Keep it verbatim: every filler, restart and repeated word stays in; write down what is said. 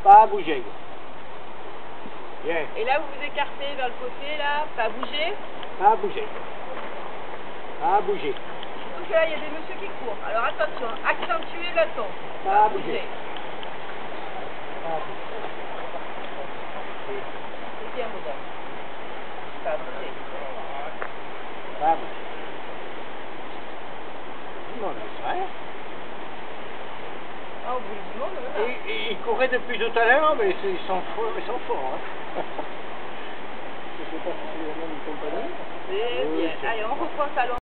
Pas bouger. Bien. Et là, vous vous écartez vers le côté, là, pas bouger. Pas bouger. Pas bouger. Donc là, il y a des messieurs qui courent. Alors attention, accentuez le ton. Pas bouger. Pas bouger. C'est bien, madame. Pas bouger. Pas bouger. Du monde, ça, hein? Ah, vous voulez du monde, là? Et, et, ils couraient depuis tout à l'heure, mais ils sont forts, ils sont forts. Hein. Je sais pas si c'est la même compagnie. C'est bien. Allez, on reprend ça.